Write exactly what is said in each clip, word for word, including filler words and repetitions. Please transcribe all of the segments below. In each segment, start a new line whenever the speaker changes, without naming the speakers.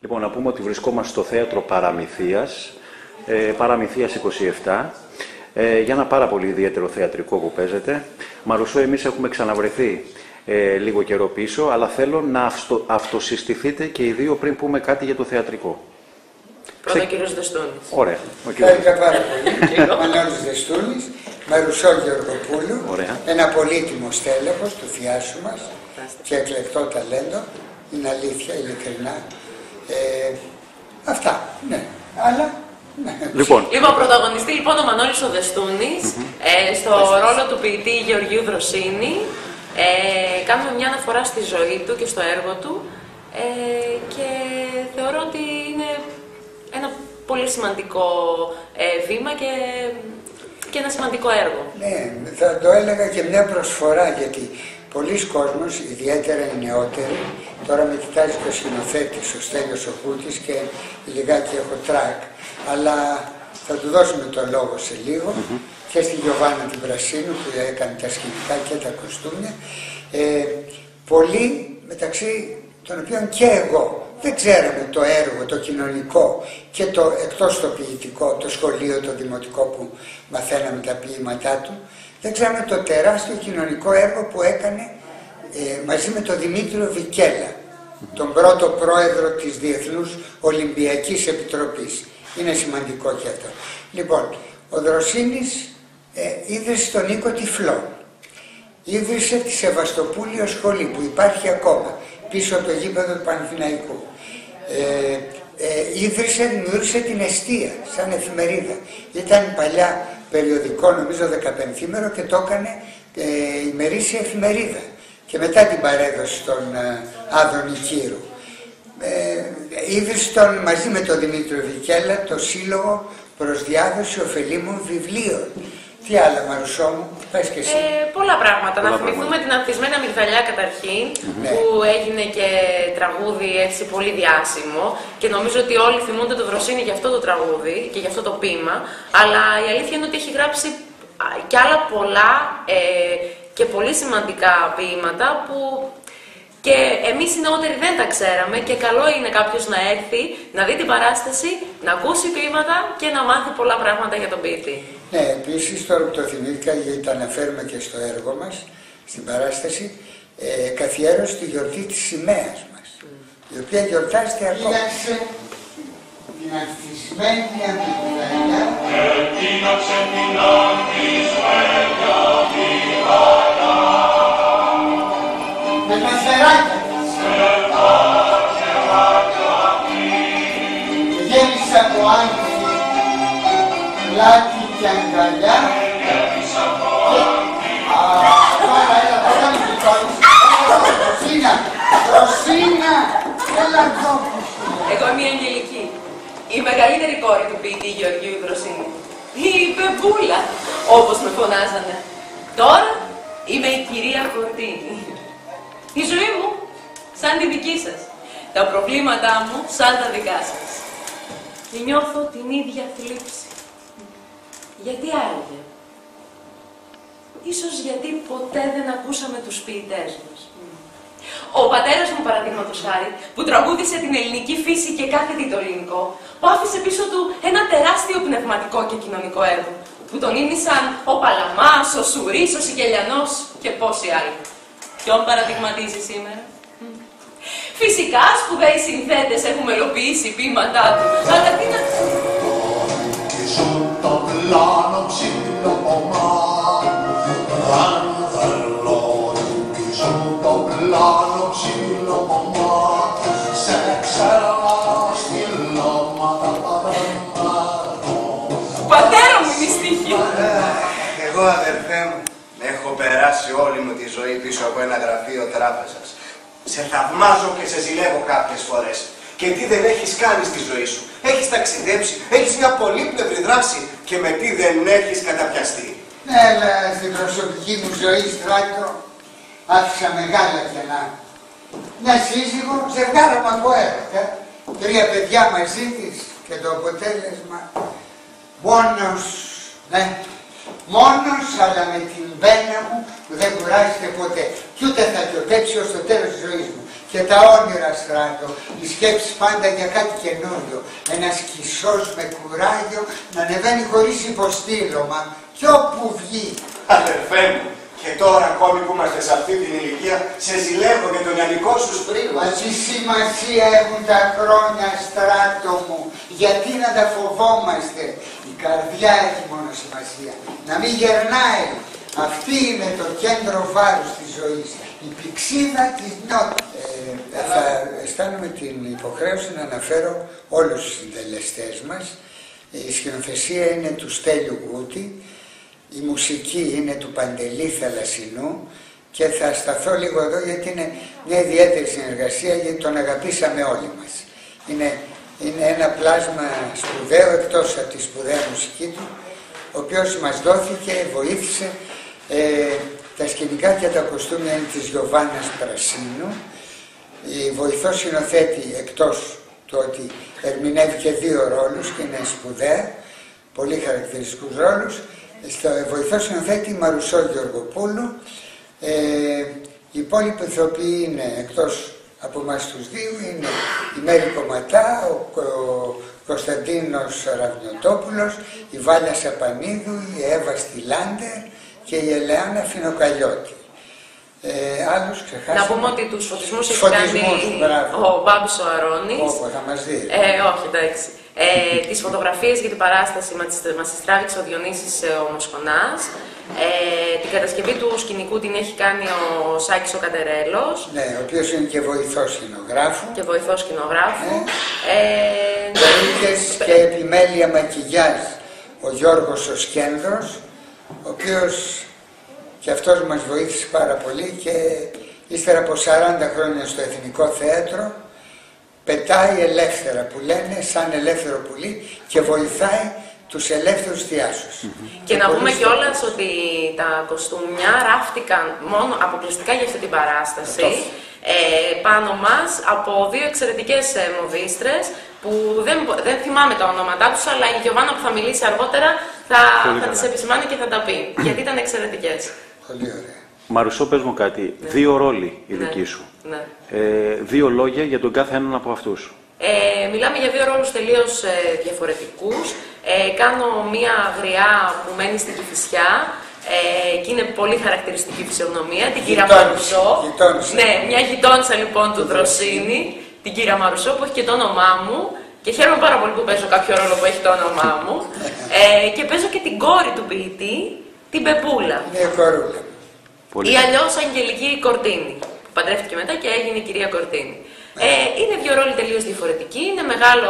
Λοιπόν, να πούμε ότι βρισκόμαστε στο θέατρο Παραμυθίας, ε, Παραμυθίας είκοσι επτά, ε, για ένα πάρα πολύ ιδιαίτερο θεατρικό που παίζεται. Μαρουσό, εμείς έχουμε ξαναβρεθεί ε, λίγο καιρό πίσω, αλλά θέλω να αυτο, αυτοσυστηθείτε και οι δύο πριν πούμε κάτι για το θεατρικό.
Πρώτα ο κύριος Δεστούνης.
Ωραία.
Ευχαριστώ πάρα πολύ. Μανώλης Δεστούνης, Μαρουσό Γεωργοπούλου,
Ωραία.
ένα πολύτιμο στέλεχος του θειάσου μας και εκλεκτό ταλέντο. Είναι αλήθεια, ειλικρινά. Ε, αυτά, ναι. Αλλά, ναι.
Λοιπόν,
λοιπόν πρωταγωνιστή λοιπόν ο Μανώλης ο Δεστούνης, mm-hmm. ε, στο ρόλο του ποιητή Γεωργίου Δροσίνη. Ε, κάνουμε μια αναφορά στη ζωή του και στο έργο του ε, και θεωρώ ότι είναι ένα πολύ σημαντικό ε, βήμα και, και ένα σημαντικό έργο.
Ναι, θα το έλεγα και μια προσφορά, γιατί πολλοί κόσμος, ιδιαίτερα οι νεότεροι, τώρα με κοιτάζει και ο σκηνοθέτης, ο Στέλιος ο Κούτης, και λιγάκι έχω τρακ, αλλά θα του δώσουμε το λόγο σε λίγο, mm-hmm. και στη Γιωβάνα την Πρασίνου που έκανε τα σκηνικά και τα κοστούμια. Ε, πολλοί, μεταξύ των οποίων και εγώ, δεν ξέραμε το έργο, το κοινωνικό και το εκτός το ποιητικό, το σχολείο, το δημοτικό που μαθαίναμε τα ποίηματά του, δεν ξέραμε το τεράστιο κοινωνικό έργο που έκανε ε, μαζί με τον Δημήτριο Βικέλα, τον πρώτο πρόεδρο της Διεθνούς Ολυμπιακής Επιτροπής. Είναι σημαντικό και αυτό. Λοιπόν, ο Δροσίνης ε, ίδρυσε τον Νίκο Τυφλό. Ίδρυσε τη Σεβαστοπούλιο Σχολή που υπάρχει ακόμα πίσω από το γήπεδο του Παναθηναϊκού. Ε, ε, ίδρυσε, δημιούργησε την Εστία σαν εφημερίδα. Ήταν παλιά περιοδικό, νομίζω δεκαπενθήμερο, και το έκανε ε, ημερήσια εφημερίδα. Και μετά την παρέδωση στον ε, Άδωνη Κύρου. Ε, ίδρυσε τον, μαζί με τον Δημήτριο Βικέλα, το Σύλλογο προς διάδοση ωφελήμων βιβλίων. Τι άλλα, Μαρουσό μου, πες και εσύ.
Ε, πολλά πράγματα.
Πολλά
να θυμηθούμε
πράγματα.
την Ανθισμένη Αμυγδαλιά καταρχήν,
Mm-hmm.
που έγινε και τραγούδι έτσι πολύ διάσημο, και νομίζω ότι όλοι θυμούνται το Δροσίνη για αυτό το τραγούδι και για αυτό το ποίημα, αλλά η αλήθεια είναι ότι έχει γράψει και άλλα πολλά ε, και πολύ σημαντικά ποίηματα που και εμείς οι νεότεροι δεν τα ξέραμε, και καλό είναι κάποιος να έρθει, να δει την παράσταση, να ακούσει ποίηματα και να μάθει πολλά πράγματα για τον ποιητή.
Ναι, επίσης τώρα που το θυμήθηκα, γιατί το αναφέρουμε και στο έργο μας, στην παράσταση, ε, καθιέρωσε τη γιορτή της σημαίας μας, mm. η οποία γιορτάζεται ακόμα. Κοίταξε την Ανθισμένη Αμυγδαλιά.
Ετείναξε την Ανθισμένη Αμυγδαλιά.
Με τα χεράκια της.
Με τα χεράκια της.
Γέμισε από άνθη, πλάτη και αγκαλιά.
Γέμισε από άνθη.
Τώρα έλα, θα κάνεις την κόρηση. Ρωσίνα, Ρωσίνα, έλα εδώ.
Εγώ είμαι η Αγγελική, η μεγαλύτερη κόρη του ποιητή Γεωργίου Δροσίνη. Η Πεμπούλα, όπως με φωνάζανε. Τώρα είμαι η κυρία Κορτίνη. Η ζωή μου σαν τη δική σας. Τα προβλήματά μου σαν τα δικά σας. Νιώθω την ίδια θλίψη. Γιατί άραγε? Ίσως γιατί ποτέ δεν ακούσαμε τους ποιητές μας. Ο πατέρας μου, παραδείγματος χάρη, που τραγούδισε την ελληνική φύση και κάθε τι το ελληνικό, που άφησε πίσω του ένα τεράστιο πνευματικό και κοινωνικό έργο, που τον ήμισαν ο Παλαμάς, ο Σουρής, ο Σικελιανός και πόσοι άλλοι. Ποιον παραδειγματίζει σήμερα? Φυσικά σπουδαίοι συνθέτες έχουν μελοποιήσει ποίηματά του, αλλά τι να... Πατέρα μου είναι η στίχη.
Εγώ, αδερφέ μου, έχω περάσει όλη μου τη ζωή πίσω από ένα γραφείο τράπεζας. Σε θαυμάζω και σε ζηλεύω κάποιες φορές. Και τι δεν έχεις κάνει στη ζωή σου? Έχεις ταξιδέψει, έχεις μια πολύπλευρη δράση, και με τι δεν έχεις καταπιαστεί?
Ναι, αλλά στην προσωπική μου ζωή, Στράτο, άφησα μεγάλα κενά. Μια σύζυγο, ζευγάρωμα από έρωτα, τρία παιδιά μαζί της, και το αποτέλεσμα μόνος, ναι, Μόνος, αλλά με την μπένα μου που δεν κουράζεται ποτέ. Κι ούτε θα γιοτέψει ως το τέλος της ζωής μου. Και τα όνειρα στράτω, οι σκέψεις πάντα για κάτι καινούριο. Ένας κισός με κουράγιο να ανεβαίνει χωρίς υποστήλωμα κι όπου βγει.
Αδερφέ μου, και τώρα ακόμη που είμαστε σε αυτή την ηλικία, σε ζηλεύω για τον λιανικό σου σπρίγμα.
Μα τι σημασία έχουν τα χρόνια, στράτο μου, γιατί να τα φοβόμαστε. Η καρδιά έχει μόνο σημασία, να μην γερνάει. Αυτή είναι το κέντρο βάρους της ζωής, η πηξίδα της νιώτης. Ε, θα αισθάνομαι την υποχρέωση να αναφέρω όλους τους συντελεστές μας. Η σκηνοθεσία είναι του Στέλιου Γούτη, η μουσική είναι του Παντελή Θαλασσινού και θα σταθώ λίγο εδώ γιατί είναι μια ιδιαίτερη συνεργασία, γιατί τον αγαπήσαμε όλοι μας. Είναι, είναι ένα πλάσμα σπουδαίο εκτός από τη σπουδαία μουσική του, ο οποίος μας δόθηκε, βοήθησε. Ε, τα σκηνικά και τα κοστούμια είναι της Γιωβάνας Πρασίνου. Η βοηθός σκηνοθέτη, εκτός του ότι ερμηνεύει και δύο ρόλους και είναι σπουδαία, πολύ χαρακτηριστικούς ρόλους, στο βοηθός σκηνοθέτη Μαρουσό Γεωργοπούλου. Ε, οι υπόλοιποι ηθοποιοί είναι, εκτός από εμάς τους δύο, είναι η Μέρη Κομματά, ο, ο Κωνσταντίνος Ραβνιωτόπουλος, η Βάλια Σαπανίδου, η Εύα Στυλάντερ και η Ελεάνα Φινοκαλιώτη. Ε, άλλους ξεχάσαμε.
Να πούμε ότι τους φωτισμούς έχει
φωτισμούς,
κάνει
μπράβο.
ο Μπάμπης ο Αρώνης.
Όπως θα μας δει.
Ε, όχι, εντάξει. Ε, τις φωτογραφίες για την παράσταση μας τις τράβηξε ο Διονύσης ο Μοσχονάς. Ε, την κατασκευή του σκηνικού την έχει κάνει ο Σάκης ο Κατερέλος.
Ναι, ο οποίος είναι και βοηθός σκηνογράφου.
Και βοηθός σκηνογράφου.
Ναι.
Ε,
Περίκες και επιμέλεια μακιγιάζ ο Γιώργος ο Σκένδρος, ο οποίος και αυτός μας βοήθησε πάρα πολύ και ύστερα από σαράντα χρόνια στο Εθνικό Θέατρο πετάει ελεύθερα που λένε, σαν ελεύθερο πουλί, και βοηθάει τους ελεύθερους θειάσους.
Mm-hmm. Και να πούμε κιόλας ότι τα κοστούμια ράφτηκαν μόνο αποκλειστικά για αυτή την παράσταση ε, πάνω μας από δύο εξαιρετικές ε, μοδίστρες που δεν, δεν θυμάμαι τα ονόματά τους, αλλά η Γιωβάνα που θα μιλήσει αργότερα θα, θα τις επισημάνει και θα τα πει, γιατί ήταν εξαιρετικές.
Πολύ ωραία.
Μαρουσό, πες μου κάτι. Ναι. Δύο ρόλοι οι δικοί
ναι.
σου.
Ναι.
Ε, δύο λόγια για τον κάθε έναν από αυτούς.
Ε, μιλάμε για δύο ρόλους τελείως ε, διαφορετικούς. Ε, κάνω μία γριά που μένει στην Κηφισιά ε, και είναι πολύ χαρακτηριστική φυσιογνωμία, την κυρία Μαρουσό. Ναι, μια γειτόνισσα λοιπόν του Δροσίνη, την κυρία Μαρουσό που έχει και το όνομά μου. Και χαίρομαι πάρα πολύ που παίζω κάποιο ρόλο που έχει το όνομά μου. Ε, και παίζω και την κόρη του ποιητή, την Πεπούλα.
Ναι, κορούλα.
Ή αλλιώς Αγγελική Κορτίνη. Που παντρεύτηκε μετά και έγινε η κυρία Κορτίνη. Ε, είναι δύο ρόλοι τελείως διαφορετικοί. Είναι μεγάλο,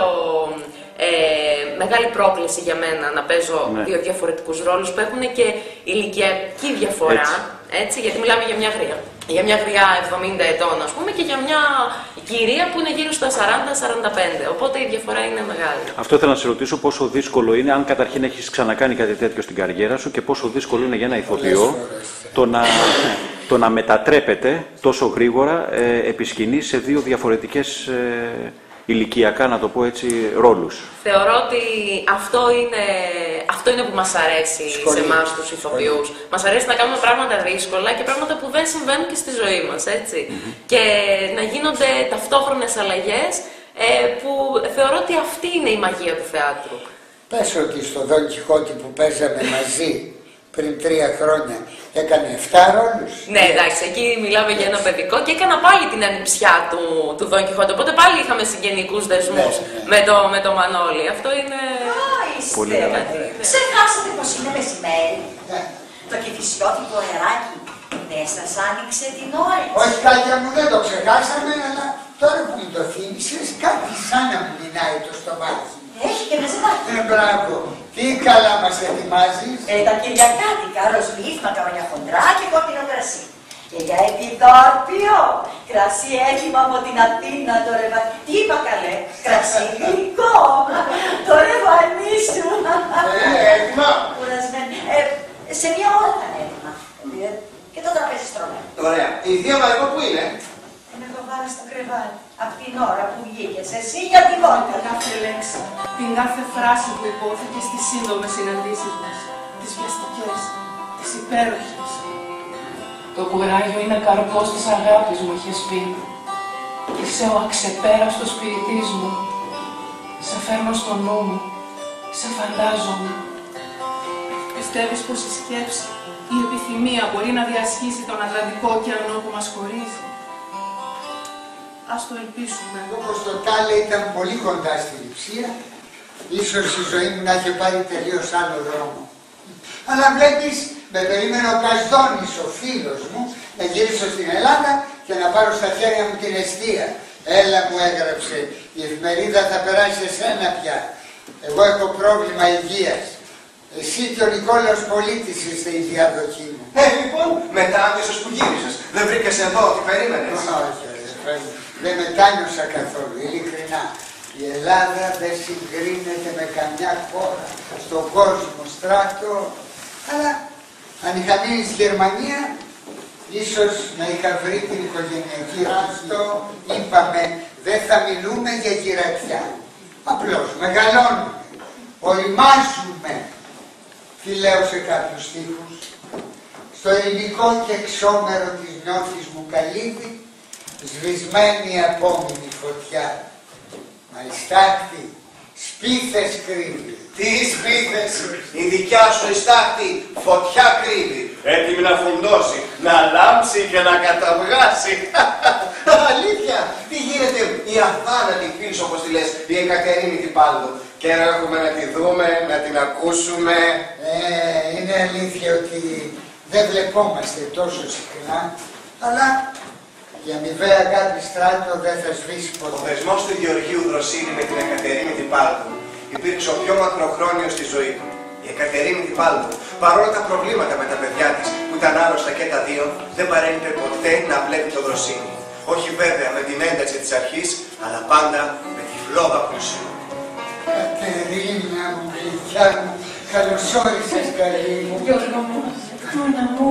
ε, μεγάλη πρόκληση για μένα να παίζω ναι. δύο διαφορετικούς ρόλους που έχουν και ηλικιακή διαφορά. Έτσι. Έτσι, γιατί μιλάμε για μια γριά. Για μια γριά εβδομήντα ετών, ας πούμε, και για μια κυρία που είναι γύρω στα σαράντα με σαράντα πέντε. Οπότε η διαφορά είναι μεγάλη.
Αυτό ήθελα να σε ρωτήσω, πόσο δύσκολο είναι, αν καταρχήν έχεις ξανακάνει κάτι τέτοιο στην καριέρα σου, και πόσο δύσκολο είναι για ένα ηθοποιό το να, το να μετατρέπεται τόσο γρήγορα ε, επί σκηνή σε δύο διαφορετικές ε, ηλικιακά, να το πω έτσι, ρόλους.
Θεωρώ ότι αυτό είναι, αυτό είναι που μας αρέσει Σχολή. σε εμάς τους ηθοποιούς. Μας αρέσει να κάνουμε πράγματα δύσκολα και πράγματα που δεν συμβαίνουν και στη ζωή μας, έτσι. Mm-hmm. Και να γίνονται ταυτόχρονες αλλαγές ε, που θεωρώ ότι αυτή είναι η μαγεία του θεάτρου.
Πες ότι στο Δον Κιχώτη που παίζαμε μαζί πριν τρία χρόνια έκανε εφτά ρόλους.
Ναι, εντάξει, εκεί μιλάμε για ένα παιδικό και έκανα πάλι την ανιψιά του, του Δον Κιχώτη. Οπότε πάλι είχαμε συγγενικούς δεσμούς ναι, ναι. με, το, με το Μανώλη. Αυτό είναι.
Α, είστε.
Πολύ καλά.
Ξεχάσατε πως είναι μεσημέρι.
Ναι.
Το κηφισιώτικο αεράκι δεν σας άνοιξε την όρεξη.
Όχι, Κάτια μου, δεν το ξεχάσαμε, αλλά τώρα που μου το θύμισες, κάτι σαν να μου μηνάει το στομάχι.
Έχει και μεζεδάκι.
Ε, μπράβο. Τι καλά μας ετοιμάζεις.
Ε, τα κυριακάτικα, ροζμπίφ, μακαρόνια χοντρά και κόκκινο κρασί. Και για επιδόρπιο, κρασί έτοιμο από την Αθήνα, το ρεβανί. Τι είπα καλέ, κρασί γλυκό, το ρεβανί σου.
Ε, έτοιμα.
Κουρασμένη. Ε, σε μια ώρα θα είναι έτοιμα. Ε, και το τραπέζι στρωμένο.
Ωραία. Η θεία Μαρικό που είναι?
Την έχω βάλει στο κρεβάτι. Απ' την ώρα που βγήκες εσύ για τη βόλτα.
Την κάθε λέξη, την κάθε φράση που υπόθηκε στις σύντομες συναντήσεις μας. τις βιαστικές, τις υπέροχες. Το κουράγιο είναι καρπός της αγάπης μου, είχες πει. Είσαι ο αξεπέραστος σπιριτής μου. Σε φέρνω στο νου μου, σε φαντάζομαι. Πιστεύεις πως η σκέψη, η επιθυμία μπορεί να διασχίσει τον Ατλαντικό ωκεανό που μας χωρίζει? Ας το ελπίσουμε.
Όπως το τάλε ήταν πολύ κοντά στη λειψία, ίσως η ζωή μου να είχε πάρει τελείως άλλο δρόμο. Αλλά βλέπεις, με περίμενε ο Κασδόνης, ο φίλος μου, να γυρίσω στην Ελλάδα και να πάρω στα χέρια μου την εστία. Έλα, μου έγραψε, η εφημερίδα θα περάσει σε σένα πια. Εγώ έχω πρόβλημα υγείας. Εσύ και ο Νικόλαος Πολίτης είστε η διαδοχή μου.
Ε, λοιπόν, μετά άμεσως που γύρισες, δεν βρήκες εδώ τι περίμενες?
Όχι, αδερφέ μου, δεν μετάνιωσα καθόλου, ειλικρινά. Η Ελλάδα δεν συγκρίνεται με καμιά χώρα στον κόσμο στράτο, αλλά αν είχα μείνει στη Γερμανία, ίσως να είχα βρει την οικογενειακή ράστο. Είπαμε, δεν θα μιλούμε για γυρατιά. Απλώς μεγαλώνουμε, οριμάζουμε. Τι λέω σε κάποιους στίχους? Στο ελληνικό και ξόμερο της νιώθης μου καλύβη, σβησμένη απόμεινη φωτιά. Μαϊστάκτη, σπίθες κρύβει.
Τι σπίθες, η δικιά σου η στάχτη φωτιά κρύβει. Έτοιμη να φουντώσει, να λάμψει και να καταβγάσει. Αλήθεια, τι γίνεται η αθάνατη φίλη όπως τη λες, η Εκατερίνη την Πάλδο. Και έχουμε να τη δούμε, να την ακούσουμε.
Ε, είναι αλήθεια ότι δεν βλεπόμαστε τόσο συχνά, αλλά η αμοιβαία αγάπη στράτο δεν θα σβήσει ποτέ.
Ο δεσμός του Γεωργίου Δροσίνη με την Εκατερίνη την Πάλδο υπήρξε ο πιο μακροχρόνιος στη ζωή του. Η Εκατερίνη την Πάλδο, παρόλα τα προβλήματα με τα παιδιά της που ήταν άρρωστα και τα δύο, δεν παρέλειπε ποτέ να βλέπει το Δροσίνη. Όχι βέβαια με την ένταση της αρχής, αλλά πάντα με τη φλόγα πλούσια.
Κατερίνα μου, γλυκιά μου, καλώς όρισες, καλή μου.
Γιώργο μου, μόνα μου.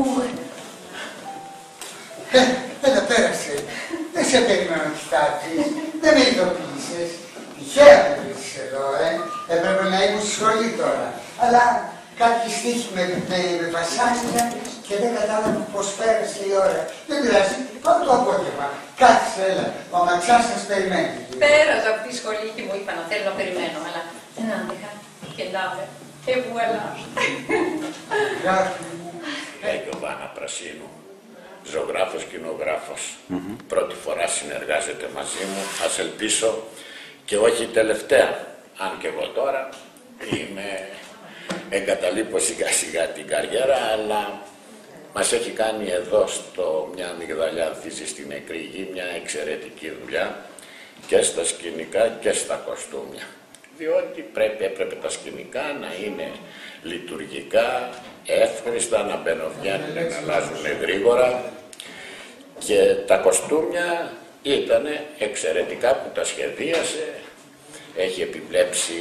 Ε, έλα πέρασε. Δεν σε περίμενα να κοιτάξεις. Δεν με ειδοποίησες. Τυχαία με βρίσκεις εδώ, ε. Έπρεπε να ήμουν στη σχολή τώρα. Αλλά κάποιοι στίχοι με, με, με βασάνια και δεν κατάλαβα πώς πέρασε η ώρα. Δεν πειράζει, πάω το απόγευμα. Κάτσε, έλα. Ο Μαξάς σας περιμένει.
Πέρασα από τη σχολή και μου είπα να θέλω να περιμένω, αλλά δεν άντεχα. Και λάβε. Και βουαλά.
Λέγει ο Βάνα Πρασίνου, ζωγράφος, κοινογράφος. Mm-hmm. Πρώτη φορά συνεργάζεται μαζί μου, ας ελπίσω και όχι τελευταία. Αν και εγώ τώρα είμαι, εγκαταλείπω σιγά σιγά την καριέρα, αλλά μας έχει κάνει εδώ στο μια αμυγδαλιά ανθίσει στην νεκρή γη μια εξαιρετική δουλειά και στα σκηνικά και στα κοστούμια. Διότι πρέπει, έπρεπε τα σκηνικά να είναι λειτουργικά, εύχριστα, να μπαινοβγαίνουν, να αλλάζουν γρήγορα και τα κοστούμια ήταν εξαιρετικά που τα σχεδίασε, έχει επιβλέψει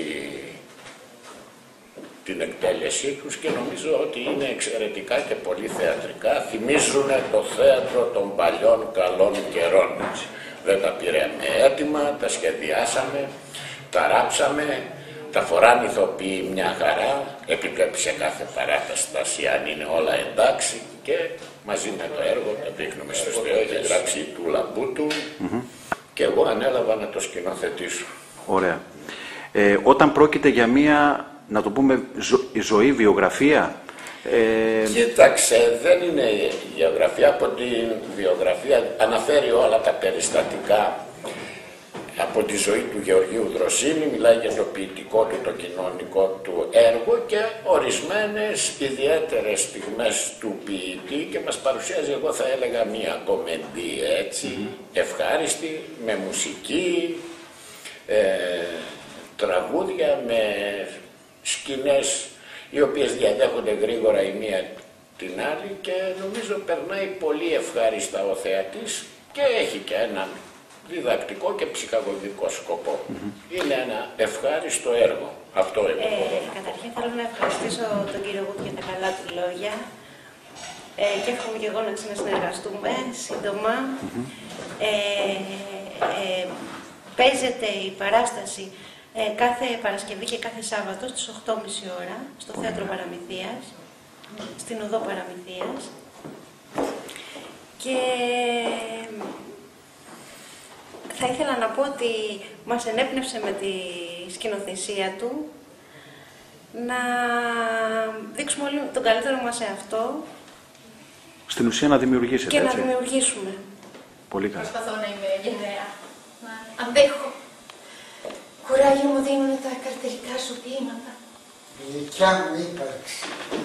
την εκτέλεσή τους και νομίζω ότι είναι εξαιρετικά και πολύ θεατρικά, θυμίζουν το θέατρο των παλιών καλών καιρών. Δεν τα πήραμε έτοιμα, τα σχεδιάσαμε, τα ράψαμε, τα φοράνε ηθοποιοί μια χαρά, επιβλέπει σε κάθε παράσταση αν είναι όλα εντάξει και μαζί με το έργο το δείχνουμε στο στέο, έχει γράψει του Λαμπούτου mm-hmm. και εγώ ανέλαβα να το σκηνοθετήσω.
Ωραία. Ε, όταν πρόκειται για μια, να το πούμε, ζω, ζωή, βιογραφία. Ε...
Κοίταξε, δεν είναι βιογραφία. Από την βιογραφία αναφέρει όλα τα περιστατικά από τη ζωή του Γεωργίου Δροσίνη, μιλάει για το ποιητικό του, το κοινωνικό του έργο και ορισμένες ιδιαίτερες στιγμές του ποιητή και μας παρουσιάζει, εγώ θα έλεγα, μία κομμεντή έτσι, mm-hmm. ευχάριστη, με μουσική, ε, τραγούδια, με σκηνές οι οποίες διαδέχονται γρήγορα η μία την άλλη και νομίζω περνάει πολύ ευχάριστα ο θεατής και έχει και έναν διδακτικό και ψυχαγωγικό σκοπό. Mm-hmm. Είναι ένα ευχάριστο έργο. Αυτό εγώ
ε,
μπορώ.
Καταρχήν θέλω να ευχαριστήσω τον κύριο Γούτ για τα καλά του λόγια ε, και εύχομαι και εγώ να ξανασυνεργαστούμε σύντομα. Mm-hmm. ε, ε, παίζεται η παράσταση ε, κάθε Παρασκευή και κάθε Σάββατο στις οκτώ και μισή ώρα στο Θέατρο Παραμυθίας, στην Οδό Παραμυθίας. Και θα ήθελα να πω ότι μας ενέπνευσε με τη σκηνοθεσία του να δείξουμε όλοι τον καλύτερο μας εαυτό.
Στην ουσία να δημιουργήσετε,
και
έτσι.
να δημιουργήσουμε.
Πολύ καλά.
Προσπαθώ να είμαι γενναία. Να αντέχω. Κουράγιο μου δίνουν τα καρτερικά σου ποίηματα.
Η δικιά μου ύπαρξη.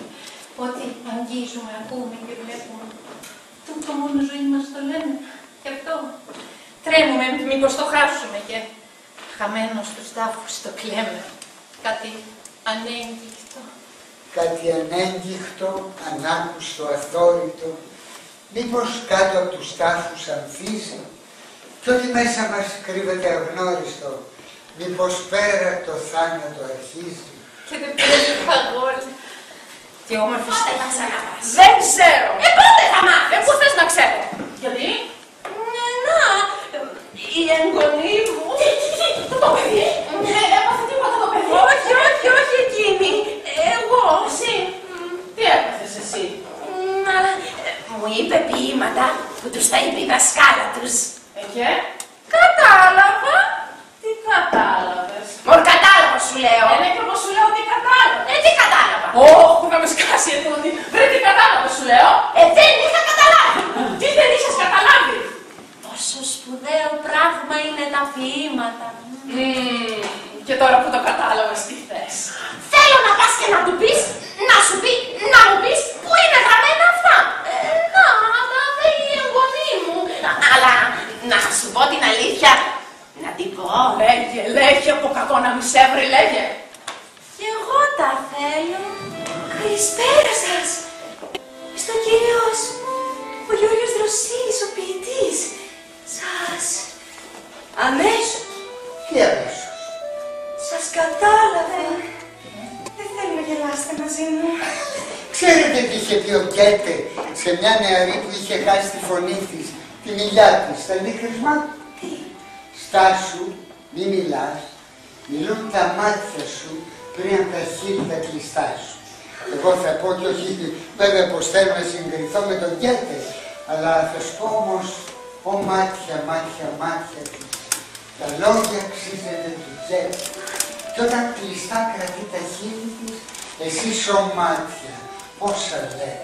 Ότι αγγίζουμε, ακούμε και βλέπουμε. Τούτο μόνο ζωή μας το λένε. Και αυτό. Τρέμουμε μήπως το χάσουμε και χαμένο στους τάφους το κλαίμε. Κάτι ανέγγιχτο.
Κάτι ανέγγιχτο, ανάκουστο, αθόρυτο. Μήπως κάτω από τους τάφους ανθίζει κι ό,τι μέσα μας κρύβεται αγνώριστο. Μήπως πέρα το θάνατο αρχίζει.
Και δεν πρέπει παγόλ. Τι όμορφη στέλνας αγαπάς.
Δεν ξέρω.
Ε, πότε θα μάθεις.
Ε, πού θες να ξέρω.
Γιατί.
Να, η εγγονή μου.
Το παιδί. Ναι, έπαθε τίποτα το παιδί.
Όχι, όχι, όχι εκείνη. Εγώ.
Εσύ. Τι έπαθες εσύ.
Να, μου είπε ποίηματα που τους τα είπε η δασκάλα τους.
Ε, και.
Κατάλαβα.
Τι κατάλαβες.
Μωρ, κατάλαβα σου λέω.
Ε, ναι, και όπως σου λέω τι κατάλαβα.
Ε, τι κατάλαβα.
Ωχ, που θα με σκάσει εδώ. Βρε, τι κατάλαβα σου λέω.
Ε, δεν είχα καταλάβει.
Τι δεν είχες καταλάβει.
Πόσο σπουδαίο πράγμα είναι τα ποίηματα.
Mm, και τώρα που το κατάλαβες τι θες.
Θέλω να πας και να του πεις, να σου πει, να μου πεις πού είναι γραμμένα αυτά. Ε, να, τα θέλει η εγγονή μου. Αλλά να σου πω την αλήθεια, να την πω.
Λέγε, λέγε, από κακό να μη σε βρει, λέγε.
Κι εγώ τα θέλω. Καλησπέρα σας. Στο κύριος, ο Γιώργος Δροσίλης, ο ποιητής. Σας, αμέσως.
Τι αμέσως.
Σας κατάλαβα. Δεν θέλω να γελάσετε μαζί μου.
Ξέρετε τι είχε πει ο Γκέτε σε μια νεαρή που είχε χάσει τη φωνή της, τη μιλιά της, στα λύκρυσμα.
Τι.
Στάσου, μη μιλάς, μιλούν τα μάτια σου πριν από τα χείλη τα κλειστά σου. Εγώ θα πω και όχι βέβαια πως θέλω να συγκριθώ με τον Γκέτε, αλλά θα σου πω όμως, ω μάτια, μάτια, μάτια της, τα λόγια αξίζεται του Γκέτε. Και όταν κλειστά κρατεί τα χείλη της, εσύ σω μάτια, πόσα λέτε.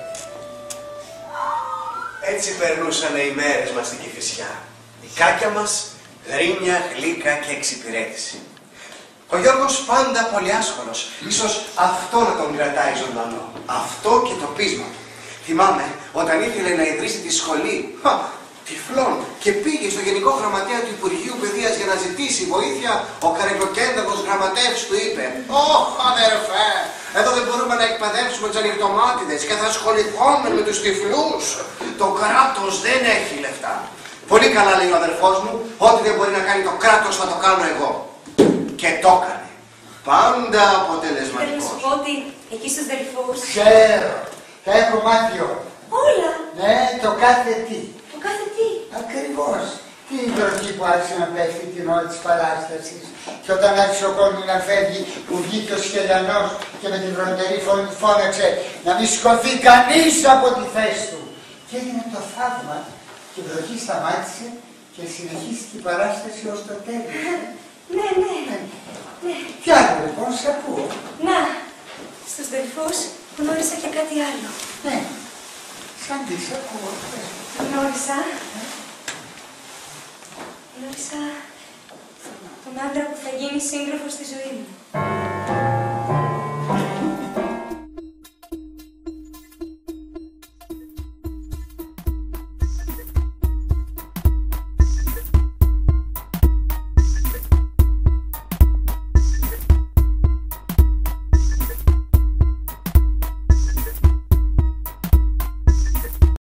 Έτσι περνούσαν οι μέρες μας στην Κηφισιά. Η κάκια μας, γρήμια, γλύκα και εξυπηρέτηση. Ο Γιώργος πάντα πολύ άσχολος. Ίσως αυτό να τον κρατάει ζωντανό. Αυτό και το πείσμα του. Θυμάμαι όταν ήθελε να ιδρύσει τη σχολή, χα, τυφλών, και πήγε στο Γενικό Γραμματέα του Υπουργείου Παιδείας για να ζητήσει βοήθεια, ο καρεκλοκέντρος γραμματεύς του είπε: «Ωχ, αδερφέ, εδώ δεν μπορούμε να εκπαιδεύσουμε τους ανοιχτομάτιδες και θα ασχοληθούμε με τους τυφλούς. Το κράτος δεν έχει λεφτά». Πολύ καλά, λέει ο αδερφός μου, ό,τι δεν μπορεί να κάνει το κράτος θα το κάνω εγώ. Και το έκανε. Πάντα αποτελεσματικός.
Θέλω να σου πω ότι εκεί στους Δελφούς.
Ξέρω, τα έχω μάθει όλα.
Όλα.
Ναι, το κάθε τι.
Το κάθε τι.
Ακριβώς. Τι η βροχή που άρχισε να πέφτει την ώρα της παράστασης. Και όταν άρχισε ο κόσμος να φεύγει, που βγήκε ο Σχελιανός και με την βροντερή φωνή του φώναξε να μην σηκωθεί κανείς από τη θέση του. Και έγινε το θαύμα και η βροχή σταμάτησε και συνεχίστηκε η παράσταση ως το τέλος.
Ναι, ναι, ναι.
Τι άλλο λοιπόν, σε ακούω.
Να, στους Δελφούς γνώρισα και κάτι άλλο.
Ναι, σαν τι σε ακούω.
Γνώρισα. Γνώρισα τον άντρα που θα γίνει σύντροφος στη ζωή μου.